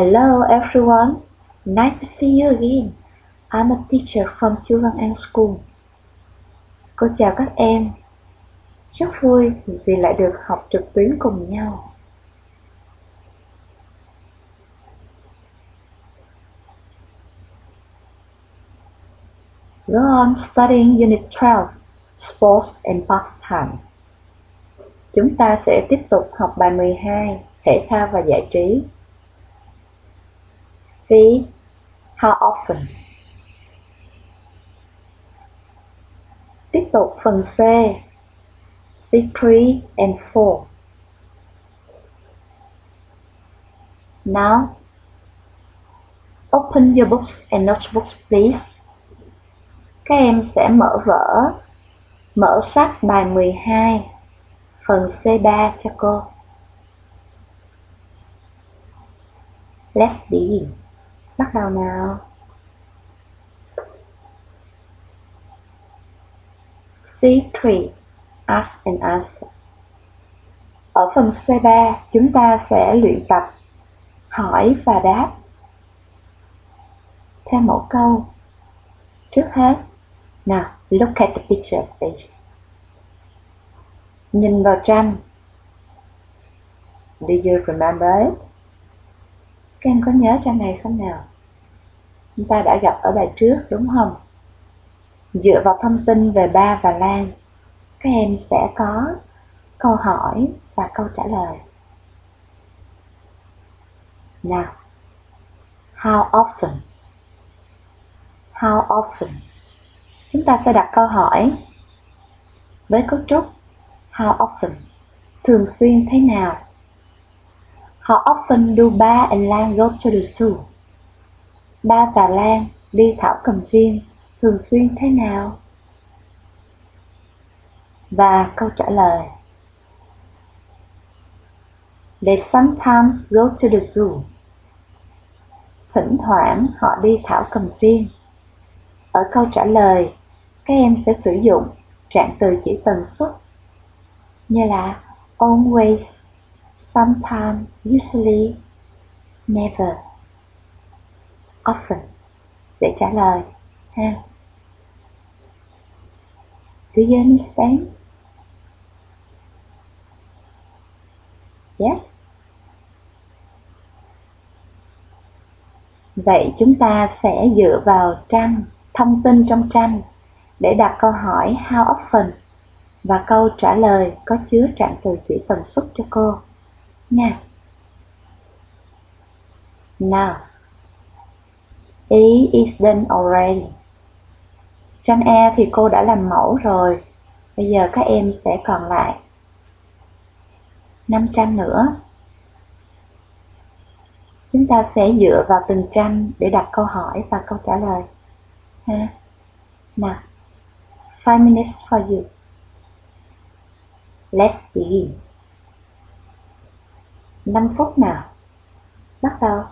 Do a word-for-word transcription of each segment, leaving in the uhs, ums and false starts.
Hello everyone, nice to see you again. I'm a teacher from Chu Văn An School. Cô chào các em. Rất vui vì lại được học trực tuyến cùng nhau. Go on studying Unit twelve, Sports and Pastimes. Chúng ta sẽ tiếp tục học bài mười hai, Thể thao và giải trí. See, how often. Tiếp tục phần C, C three and four. Now, open your books and notebooks please. Các em sẽ mở vở, mở sách bài mười hai, phần C ba cho cô. Let's begin. Bắt đầu nào. C three, Ask and Answer. Ở phần C ba, chúng ta sẽ luyện tập hỏi và đáp theo mẫu câu. Trước hết, nào, look at the picture please. Nhìn vào tranh. Do you remember it? Các em có nhớ tranh này không nào? Chúng ta đã gặp ở bài trước đúng không? Dựa vào thông tin về Ba và Lan, các em sẽ có câu hỏi và câu trả lời. Nào, how often? How often? Chúng ta sẽ đặt câu hỏi với cấu trúc how often, thường xuyên thế nào. How often do Ba and Lan go to the zoo? Ba và Lan đi thảo cầm viên thường xuyên thế nào? Và câu trả lời. They sometimes go to the zoo. Thỉnh thoảng họ đi thảo cầm viên. Ở câu trả lời, các em sẽ sử dụng trạng từ chỉ tần suất như là always, sometimes, usually, never, often để trả lời ha. Do you understand? Yes. Vậy chúng ta sẽ dựa vào tranh, thông tin trong tranh để đặt câu hỏi how often và câu trả lời có chứa trạng từ chỉ tần suất cho cô nha. Now, E is done already. Tranh E thì cô đã làm mẫu rồi. Bây giờ các em sẽ còn lại năm tranh nữa. Chúng ta sẽ dựa vào từng tranh để đặt câu hỏi và câu trả lời ha. Nào, five minutes for you. Let's begin. năm phút nào. Bắt đầu.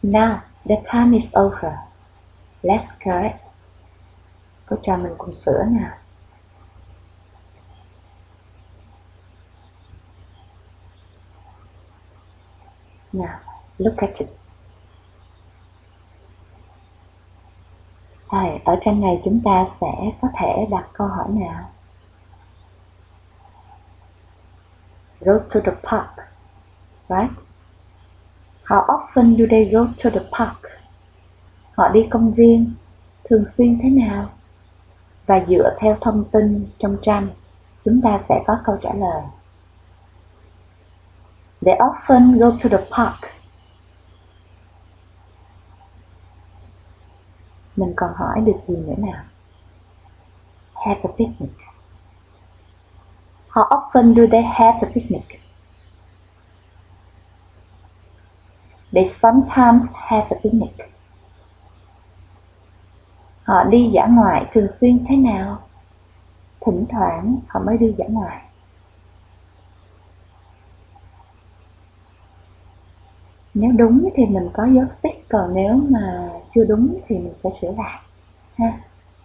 Now the time is over. Let's correct. Cô trò mình cùng sửa nào. Now, look at it. Rồi, ở trên này chúng ta sẽ có thể đặt câu hỏi nào. Go to the park, right? How often do they go to the park? Họ đi công viên thường xuyên thế nào? Và dựa theo thông tin trong tranh, chúng ta sẽ có câu trả lời. They often go to the park. Mình còn hỏi được gì nữa nào? Have a picnic. How often do they have a picnic? They sometimes have a picnic. Họ đi dã ngoại thường xuyên thế nào? Thỉnh thoảng họ mới đi dã ngoại. Nếu đúng thì mình có dấu tích, còn nếu mà chưa đúng thì mình sẽ sửa lại ha.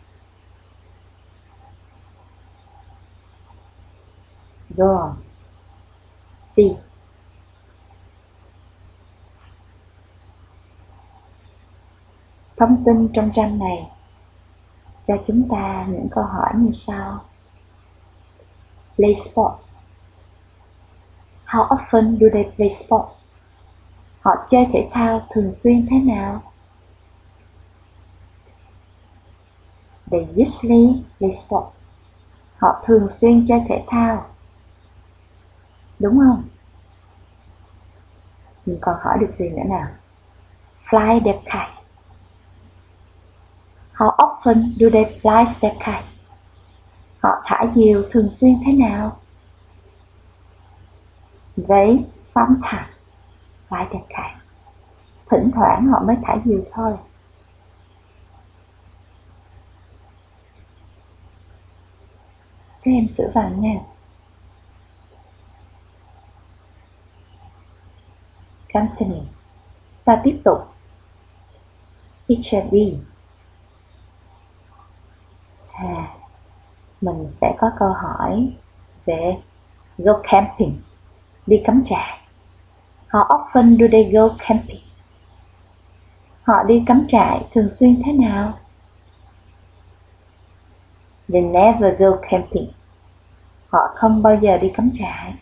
Go on. C. Thông tin trong tranh này cho chúng ta những câu hỏi như sau. Play sports. How often do they play sports? Họ chơi thể thao thường xuyên thế nào? They usually play sports. Họ thường xuyên chơi thể thao. Đúng không? Mình còn hỏi được gì nữa nào? Fly their kites. How often do they fly their kites? Họ thả diều thường xuyên thế nào? They sometimes fly their kites. Thỉnh thoảng họ mới thả diều thôi. Các em sửa vào nha. Continue. Ta tiếp tục. Picture B. À, mình sẽ có câu hỏi về go camping, đi cắm trại. How often do they go camping? Họ đi cắm trại thường xuyên thế nào? They never go camping. Họ không bao giờ đi cắm trại.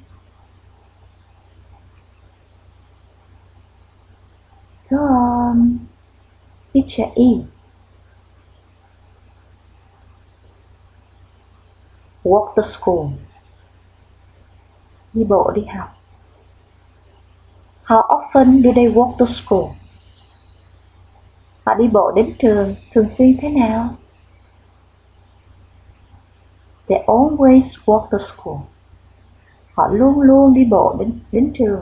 Go on. Picture E. Walk to school. Đi bộ đi học. How often do they walk to school? Họ đi bộ đến trường thường xuyên thế nào? They always walk to school. Họ luôn luôn đi bộ đến, đến trường.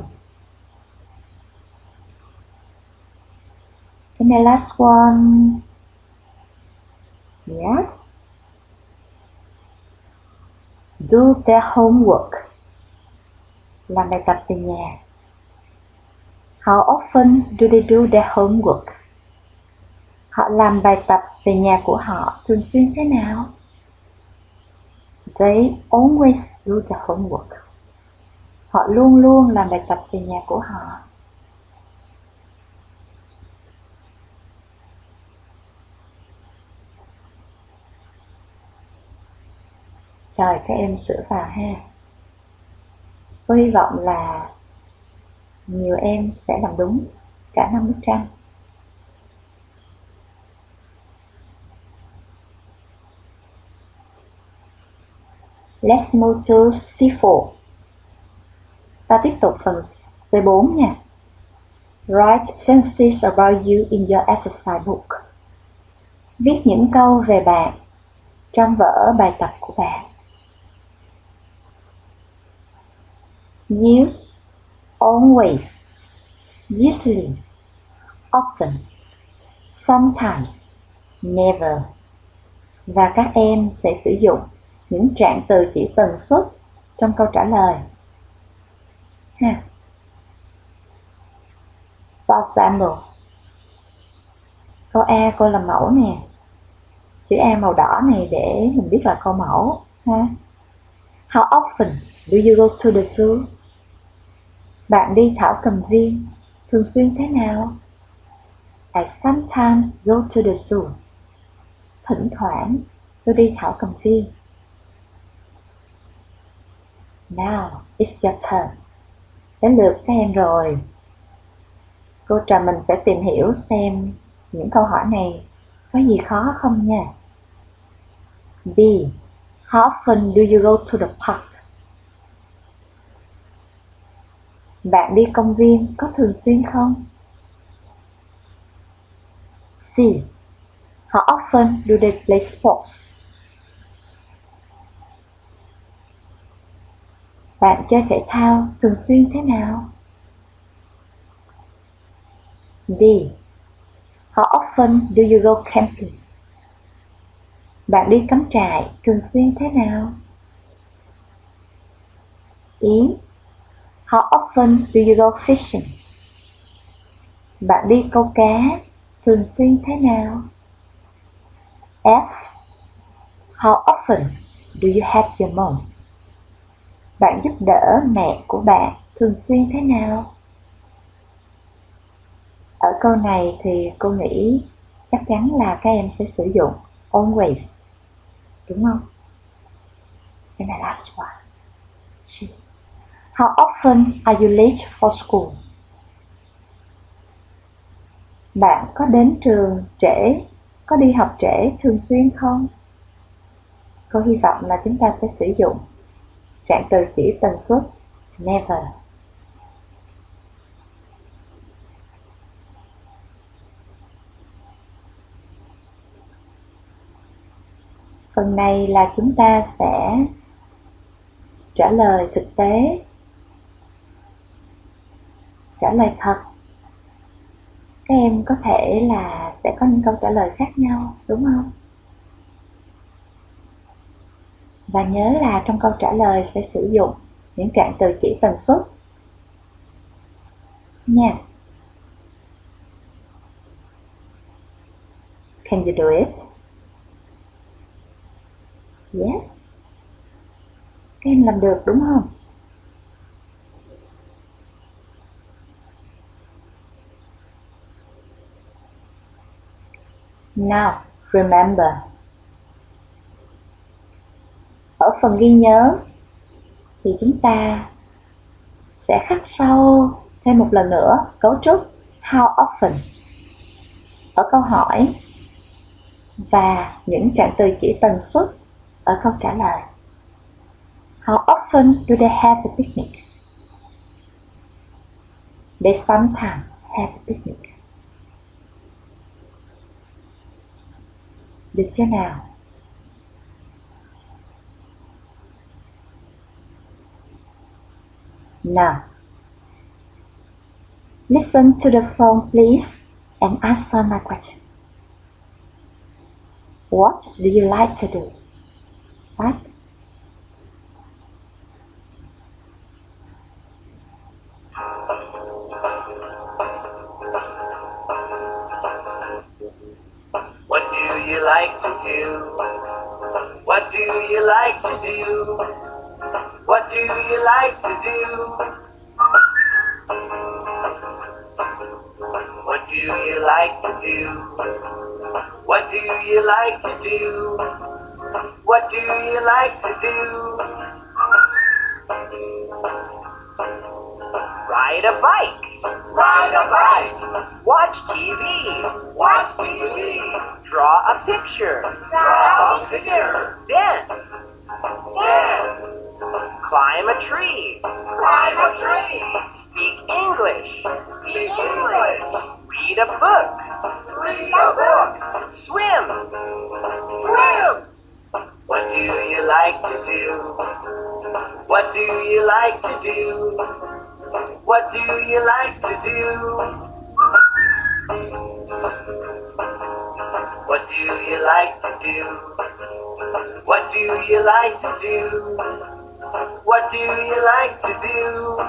And the last one. Yes. Do their homework. Làm bài tập về nhà. How often do they do their homework? Họ làm bài tập về nhà của họ thường xuyên thế nào? They always do their homework. Họ luôn luôn làm bài tập về nhà của họ. Rồi các em sửa vào ha. Tôi hy vọng là nhiều em sẽ làm đúng cả năm bức tranh. Let's move to C four. Ta tiếp tục phần C four nha. Write sentences about you in your exercise book. Viết những câu về bạn trong vở bài tập của bạn. Use, always, usually, often, sometimes, never. Và các em sẽ sử dụng những trạng từ chỉ tần suất trong câu trả lời. Ha. For example, Câu A cô làm mẫu nè. Chữ A màu đỏ này để mình biết là câu mẫu ha. How often do you go to the zoo? Bạn đi thảo cầm viên thường xuyên thế nào? I sometimes go to the zoo. Thỉnh thoảng tôi đi thảo cầm viên. Now it's your turn. Đến lượt các em rồi. Cô trò mình sẽ tìm hiểu xem những câu hỏi này có gì khó không nha. B. How often do you go to the park? Bạn đi công viên có thường xuyên không? C. How often do they play sports? Bạn chơi thể thao thường xuyên thế nào? D. How often do you go camping? Bạn đi cắm trại thường xuyên thế nào? E. How often do you go fishing? Bạn đi câu cá thường xuyên thế nào? F. How often do you help your mom? Bạn giúp đỡ mẹ của bạn thường xuyên thế nào? Ở câu này thì cô nghĩ chắc chắn là các em sẽ sử dụng always, đúng không? And the last one. How often are you late for school? Bạn có đến trường trễ, có đi học trễ thường xuyên không? Cô hy vọng là chúng ta sẽ sử dụng trạng từ chỉ tần suất never. Phần này là chúng ta sẽ trả lời thực tế, trả lời thật. Các em có thể là sẽ có những câu trả lời khác nhau, đúng không? Và nhớ là trong câu trả lời sẽ sử dụng những trạng từ chỉ tần suất nha. Can you do it? Yes. Các em làm được đúng không? Now, remember. Ở phần ghi nhớ thì chúng ta sẽ khắc sâu thêm một lần nữa cấu trúc how often ở câu hỏi và những trạng từ chỉ tần suất ở câu trả lời. How often do they have a picnic? They sometimes have a picnic. Được chưa nào? Now, listen to the song please and answer my question. What do you like to do? What? What do you like to do? What do you like to do? What do you like to do? What do you like to do? What do you like to do? What do you like to do? Ride a bike. Ride a bike. Watch T V. Watch T V. Draw a picture. Draw a picture. Dance. Dance. Climb a tree. Climb a tree. Speak English. Speak English. Read a book. Read a book. Swim. Swim. What do you like to do? What do you like to do? What do you like to do? What do you like to do? What do you like to do? What do you like to do?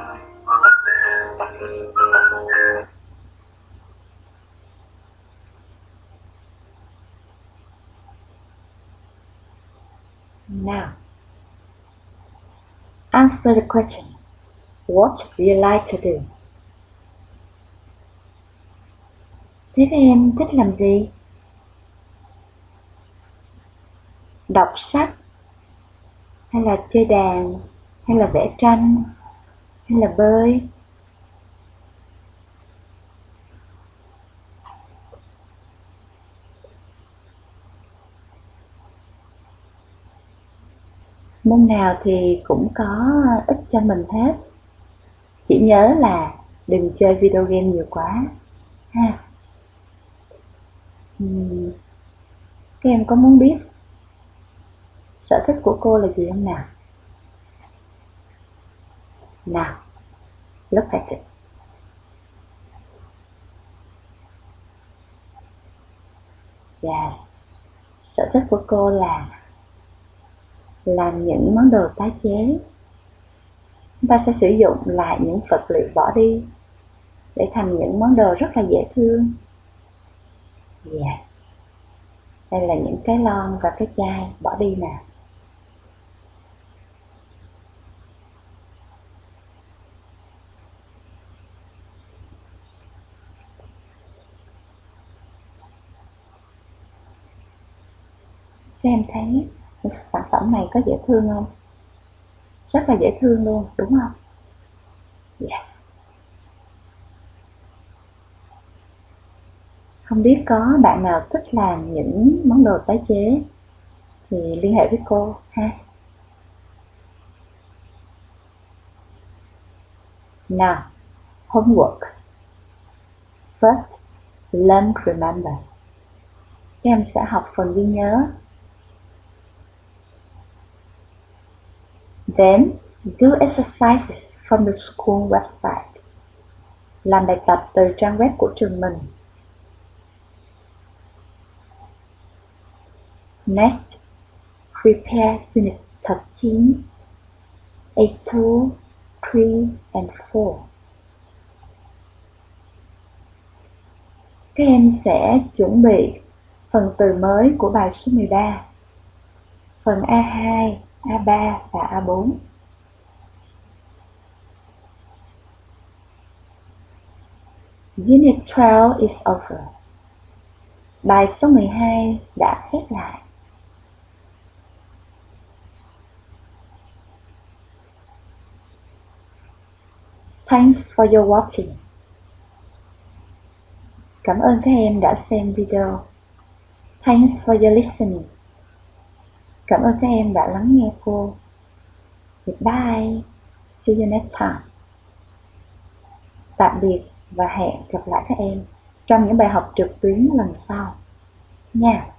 Now, answer the question. What do you like to do? Thế các em thích làm gì? Đọc sách, hay là chơi đàn, hay là vẽ tranh, hay là bơi? Môn nào thì cũng có ích cho mình hết. Chỉ nhớ là đừng chơi video game nhiều quá ha. Uhm, các em có muốn biết sở thích của cô là gì không nào? Nào, look at it. Yes, sở thích của cô là làm những món đồ tái chế. Chúng ta sẽ sử dụng lại những vật liệu bỏ đi để thành những món đồ rất là dễ thương. Yes, đây là những cái lon và cái chai bỏ đi nè. Các em thấy sản phẩm này có dễ thương không? Rất là dễ thương luôn, đúng không? Yes. Không biết có bạn nào thích làm những món đồ tái chế thì liên hệ với cô ha. Now, homework. First, learn to remember. Các em sẽ học phần ghi nhớ. Then, do exercises from the school website. Làm bài tập từ trang web của trường mình. Next, prepare Unit thirteen, A two, three, and four. Các em sẽ chuẩn bị phần từ mới của bài số mười ba, phần A hai, A ba và A bốn. Unit twelve is over. Bài số mười hai đã khép lại. Thanks for your watching. Cảm ơn các em đã xem video. Thanks for your listening. Cảm ơn các em đã lắng nghe cô. Goodbye. See you next time. Tạm biệt và hẹn gặp lại các em trong những bài học trực tuyến lần sau nha.